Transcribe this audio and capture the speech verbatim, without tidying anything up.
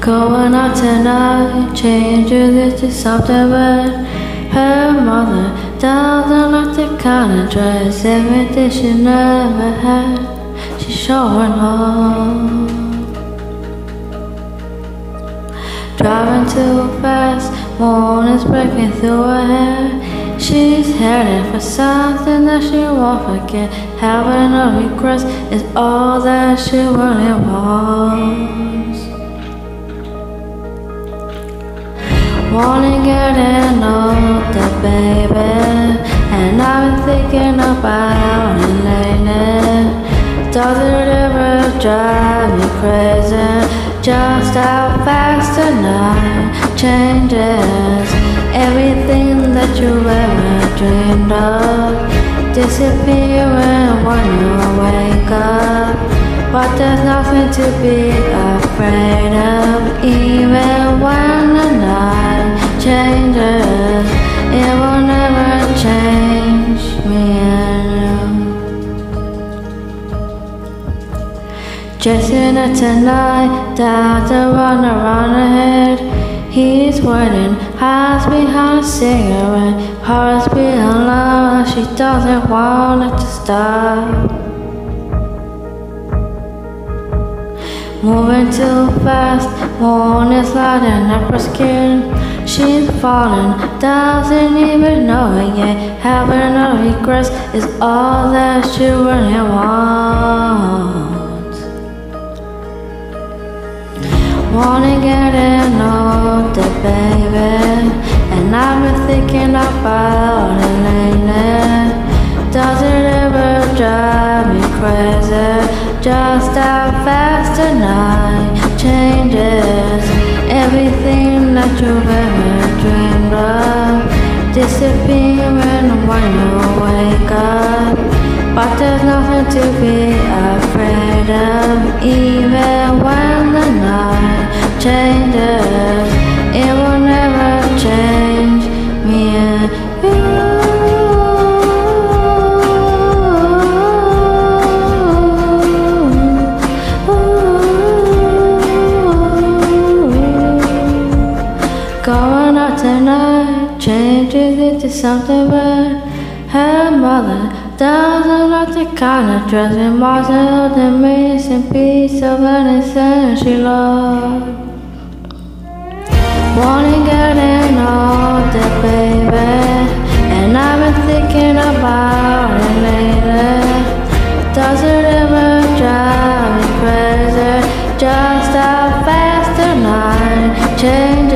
Going out tonight, changing this to something but her mother doesn't like the kind of dress, everything she never had, she's showing off. Driving too fast, morning's breaking through her hair. She's headed for something that she won't forget. Having no regrets is all that she really wants. Wanna get in older, baby, and I've been thinking about it lately. Does it ever drive me crazy just how fast the night changes? Everything that you ever dreamed of disappearing when you wake up. But there's nothing to be afraid of, even when the night changes. It will never change me and you. Chasing it tonight, down to run around her head. He's waiting, hides behind a cigarette, heart's beating loud, she doesn't want it to stop. Moving too fast, morning's lighting up her skin. She's falling, doesn't even know it yet. Having no regrets is all that she really wants. Wanna get in older, baby, and I've been thinking about it lately. Does it ever drive me crazy just how fast the night changes? Everything that you've ever dreamed of disappearing when you wake up. But there's nothing to be afraid of, even when the night changes. It will never change me and you. Going out tonight, changes it to something but her mother doesn't like the kind of dress in Martha, the missing piece of innocence she loved. Wanna get in older, baby, and I've been thinking about it lately. Does it ever drive me crazy just how fast the night changes?